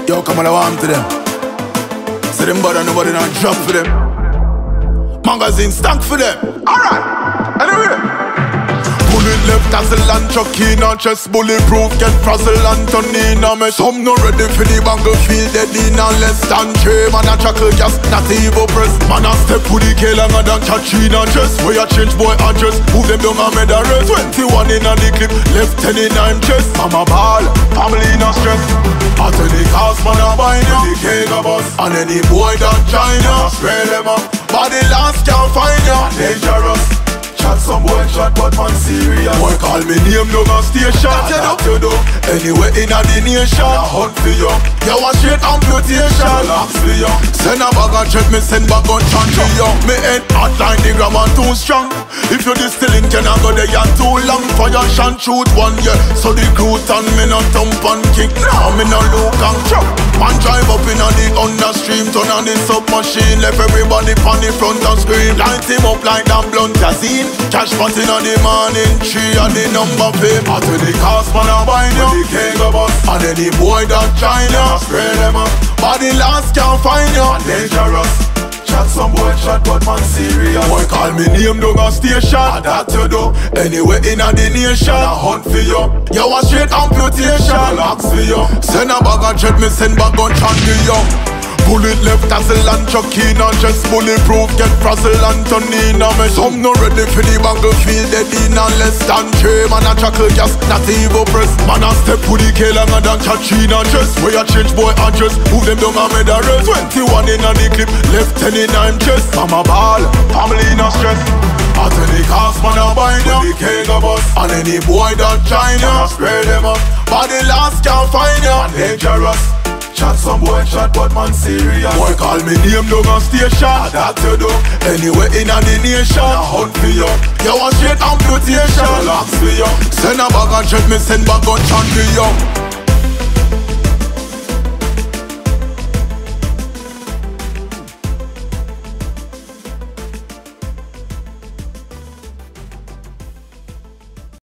Yo, come on, I want to them. Say them bother nobody not drop for them. Magazine stank for them. Alright, anyway. Bullet left as a land chuck in a chest. Bulletproof get frazzle and turn in a mess. Some no ready for the battlefield. Dead in a less than 3. Man a chuckle just not evil press. Man a step with the K longer than catch in a chest. Where you change boy address. Move them down and made a rest. 21 in a the clip. Left 10 in a chest. Mama ball, family in a stress. At any cost man a buy ya. The K go bust. And any boy that join ya, spray them up. Body last can't find ya. Dangerous. Chat some boy chat but man serious. Boy call me name down a station. That you do. Anywhere in a the nation. I hunt for you. You want straight amputation. Relax for you. Send a bag and check me send back on chant for you. Me head hot like the grammar too strong. If you distilling can I go there you too long. Fire shan't shoot one yeah. So the crew and me not thump and kick. Now me no look and chop. Man drive up in a the understream. Turn on the submachine. Left everybody on the front and scream. Light him up like that blunt casine. Cash pot in the morning, 3 and the number pay. At the cost man a buy you. The K go bust. And any boy that join you, spray them up. Body last can't find you. Dangerous. Chat some boy chat but man serious. Boy call me name down a station. That you do. Anywhere in a the nation. I hunt for you. You want straight amputation. Relax for you. Send a bag and check me send back on chant for you. Bullet left as a land chuck in a chest. Bulletproof get frazzle and turn in a mess. Some no ready for the battlefield. Dead in a less than 3. Man a chuckle just not evil press. Man a step with the K longer than catch in a chest. Where you change boy address. Move them down and made a rest. 21 in a the clip. Left 10 in a chest. Mama ball, family in a stress. At any cost man a buy ya. The K go bust. And any boy that join ya, spray them up. Body last can't find ya. Dangerous. Chat some boy chat but man serious. Boy call me name down a station. That you do. Anywhere in a the nation. I hunt for you. You want straight amputation. Relax for you. Send a bag and check me send back on chant for you.